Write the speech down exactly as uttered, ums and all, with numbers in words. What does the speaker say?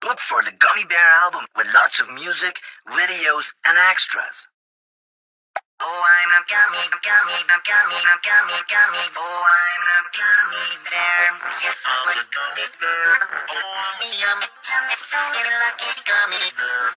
Look for the Gummy Bear album with lots of music, videos, and extras. Oh, I'm a gummy, a gummy, a gummy, a gummy, gummy. Oh, I'm a gummy bear. Yes, I'm a gummy bear. Oh, I'm a yummy, tummy, funny, lucky gummy bear.